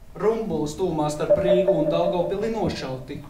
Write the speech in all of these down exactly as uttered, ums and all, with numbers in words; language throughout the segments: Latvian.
Rumbulas tūmā starp Rīgu un Daugavpili nošauti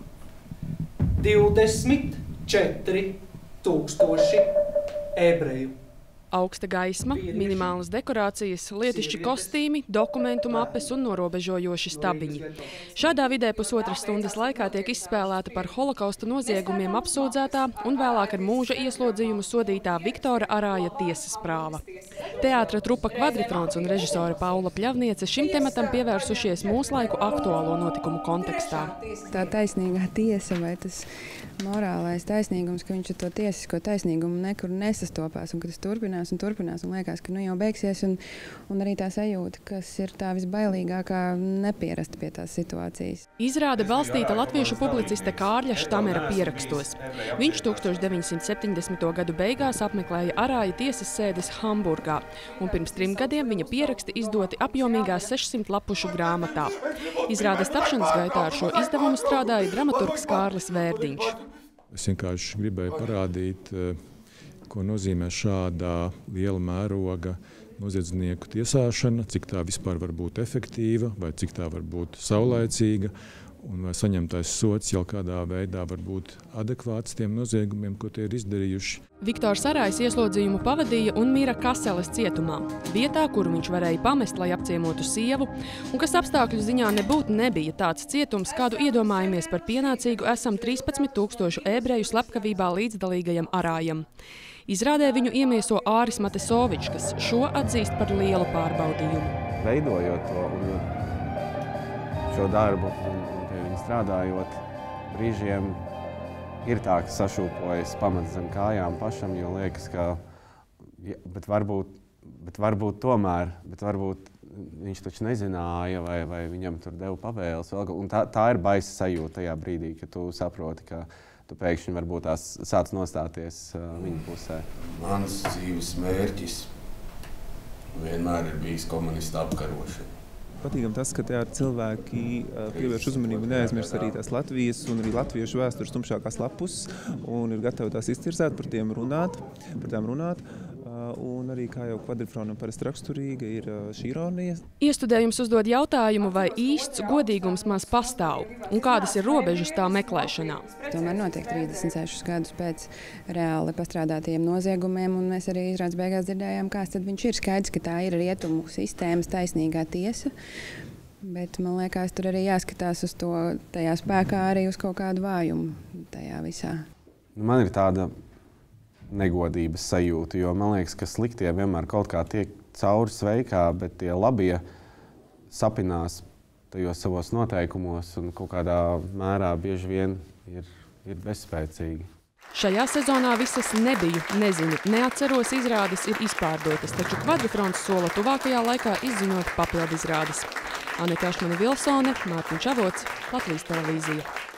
divdesmit četri tūkstoši ebreju. Augsta gaisma, minimālas dekorācijas, lietišķi kostīmi, dokumentu mapes un norobežojoši stabiņi. Šādā vidē pusotras stundas laikā tiek izspēlēta par holokausta noziegumiem apsūdzētā un vēlāk ar mūža ieslodzījumu sodītā Viktora Arāja tiesas prāva. Teātra trupa Kvadrifrons un režisore Paula Pļavniece šim tematam pievērsušies mūslaiku aktuālo notikumu kontekstā. Tā taisnīgā tiesa vai tas morālais taisnīgums, ka viņš ar to tiesisko taisnīgumu nekur nesastopās un ka tas turpinās un turpinās un liekas, ka nu jau beigsies un, un arī tā sajūta, kas ir tā visbailīgākā nepierast pie tās situācijas. Izrāde balstīta latviešu publicista Kārļa Štamera pierakstos. Viņš tūkstoš deviņsimt septiņdesmito gadu beigās apmeklēja Arāja tiesas sēdes Hamburgā, un pirms trim gadiem viņa pieraksti izdoti apjomīgā sešsimt lapušu grāmatā. Izrādes tapšanas gaitā ar šo izdevumu strādāja dramaturgs Kārlis Vērdiņš. Es vienkārši gribēju parādīt, ko nozīmē šādā liela mēroga noziedznieku tiesāšana, cik tā vispār var būt efektīva, vai cik tā var būt saulaicīga, un vai saņemtais sots jau kādā veidā var būt adekvāts tiem noziegumiem, ko tie ir izdarījuši. Viktors Arājs ieslodzījumu pavadīja un mira Kaseles cietumā, vietā, kuru viņš varēja pamest, lai apciemotu sievu, un kas apstākļu ziņā nebūtu nebija tāds cietums, kādu iedomājamies par pienācīgu esam trīspadsmit tūkstošu ebreju slepkavībā līdzdalīgajam Arājam. Izrādē viņu iemieso Āris Matesovičs, kas šo atzīst par lielu pārbaudījumu. Veidojot to un šo darbu un pie viņa strādājot, brīžiem ir tā, ka sašūpojas pamats zem kājām pašam, jo liekas, ka ja, bet, varbūt, bet varbūt tomēr, bet varbūt viņš taču nezināja vai, vai viņam tur deva pavēles. Un tā, tā ir baisa sajūta tajā brīdī, ka tu saproti, ka tu pēkšņi varbūt tās sāc nostāties uh, viņa pusē. Mans dzīves mērķis vienmēr ir bijis komunista apkarošana. Patīkam tas, ka teātra cilvēki pievērš uzmanību un neaizmirst arī tās Latvijas un arī latviešu vēstures tumšākās lapus un ir gatavi tās izcirzēt, par tiem runāt, par tām runāt. Un arī, kā jau Kvadrifronam parasti raksturīga, ir šī ironija. Iestudējums uzdod jautājumu, vai īsts godīgums maz pastāv un kādas ir robežas tā meklēšanā. Tomēr notiek trīsdesmit sešus gadus pēc reāli pastrādātajiem noziegumiem, un mēs arī izrādes beigās dzirdējām, kāds tad viņš ir. Skaidrs, ka tā ir rietumu sistēmas taisnīgā tiesa, bet man liekas, tur arī jāskatās uz to tajā spēkā arī uz kaut kādu vājumu tajā visā. Man ir tāda negodības sajūta, jo man liekas, ka sliktie vienmēr kaut kā tiek cauri sveikā, bet tie labie sapinās tajos savos noteikumos un kaut kādā mērā bieži vien ir, ir bezspēcīgi. Šajā sezonā visas nebiju, nezinu, neatceros izrādes ir izpārdotas, taču Kvadrifrons sola tuvākajā laikā izziņot papildu izrādes. Anita Ašmane Vilsone, Mārtiņš Avots, Latvijas televīzija.